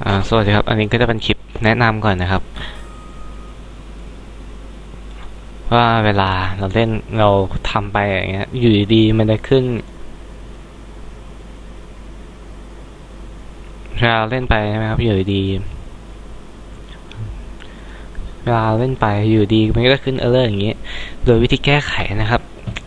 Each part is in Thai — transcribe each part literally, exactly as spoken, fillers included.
อ่าสวัสดีครับอันนี้ก็จะเป็นคลิปแนะนำก่อนนะครับว่าเวลาเราเล่นเราทำไปอย่างเงี้ยอยู่ดีๆมันจะขึ้นเวลาเล่นไปใช่ไหมครับอยู่ดีเวลาเล่นไปอยู่ดีมันก็จะขึ้นเออร์เรอร์อย่างเงี้ยโดยวิธีแก้ไขนะครับ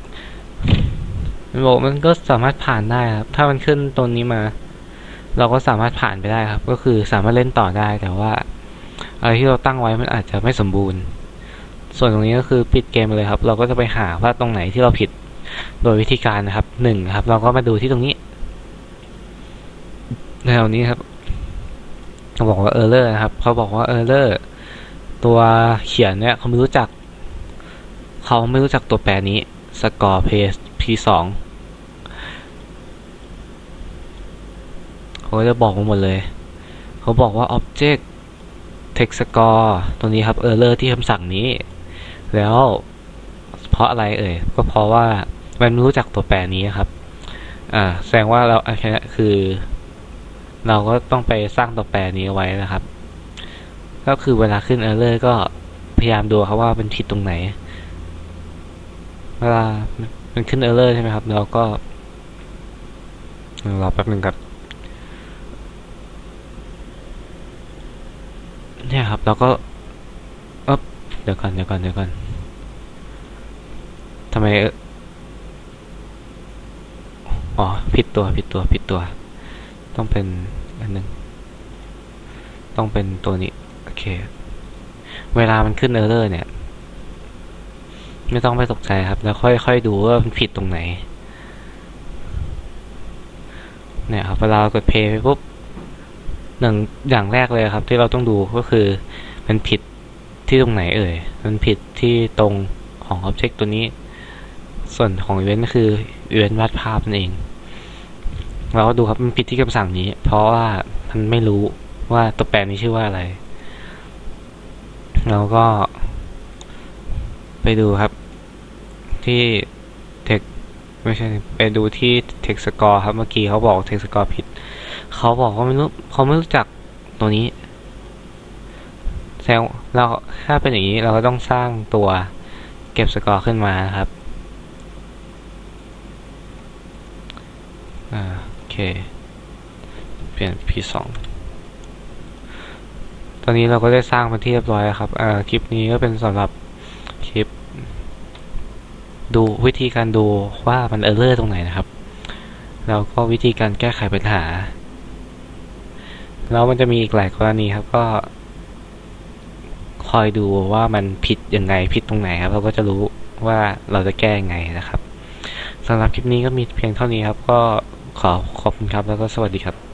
มันบอกมันก็สามารถผ่านได้ครับถ้ามันขึ้นตรงนี้มาเราก็สามารถผ่านไปได้ครับก็คือสามารถเล่นต่อได้แต่ว่าอะไรที่เราตั้งไว้มันอาจจะไม่สมบูรณ์ส่วนตรงนี้ก็คือปิดเกมเลยครับเราก็จะไปหาว่าตรงไหนที่เราผิดโดยวิธีการนะครับหนึ่งครับเราก็มาดูที่ตรงนี้แถวนี้ครับเขาบอกว่า error นะครับเขาบอกว่า error ตัวเขียนเนี่ยเขาไม่รู้จักเขาไม่รู้จักตัวแปรนี้ score page พี สอง เขาจะบอกมาหมดเลยเขาบอกว่า object text score ตัวนี้ครับ error ที่คำสั่งนี้แล้วเพราะอะไรเอ่ยก็เพราะว่ามันไม่รู้จักตัวแปรนี้ครับอ่าแสดงว่าเราอันนี้คือเราก็ต้องไปสร้างตัวแปรนี้เอาไว้นะครับก็คือเวลาขึ้น error ก็พยายามดูครับว่ามันผิดตรงไหนเวลามันขึ้น error ใช่ไหมครับเราก็รอแป๊บนึงครับเนี่ยครับเราก็เอ๊บเดี๋ยวก่อนเดี๋ยวก่อนเดี๋ยวก่อนทำไมอ๋อผิดตัวผิดตัวผิดตัวต้องเป็นอันนึงต้องเป็นตัวนี้โอเคเวลามันขึ้น error เนี่ยไม่ต้องไปตกใจครับแล้วค่อยๆดูว่ามันผิดตรงไหนเนี่ยครับเวลากด play ไปปุ๊บหนึ่งอย่างแรกเลยครับที่เราต้องดูก็คือมันผิดที่ตรงไหนเอ่ยมันผิดที่ตรงของ object ตัวนี้ส่วนของ event ก็คือ event วาดภาพนั่นเองเราก็ดูครับมันผิดที่คำสั่งนี้เพราะว่ามันไม่รู้ว่าตัวแปรนี้ชื่อว่าอะไรเราก็ไปดูครับที่ text ไม่ใช่ไปดูที่ text score ครับเมื่อกี้เขาบอก text score ผิดเขาบอกว่าไม่รู้เขาไม่รู้จักตัวนี้แสดงเราถ้าเป็นอย่างนี้เราก็ต้องสร้างตัวเก็บสกอร์ขึ้นมาครับอ่าโอเคเปลี่ยน พี สอง ตอนนี้เราก็ได้สร้างเป็นที่เรียบร้อยแล้วครับอ่าคลิปนี้ก็เป็นสำหรับคลิปดูวิธีการดูว่ามันเออร์เรอร์ตรงไหนนะครับแล้วก็วิธีการแก้ไขปัญหาแล้วมันจะมีอีกหลายกรณีครับก็คอยดูว่ามันผิดยังไงผิดตรงไหนครับเราก็จะรู้ว่าเราจะแก้ยังไงนะครับสำหรับคลิปนี้ก็มีเพียงเท่านี้ครับก็ขอขอบคุณครับแล้วก็สวัสดีครับ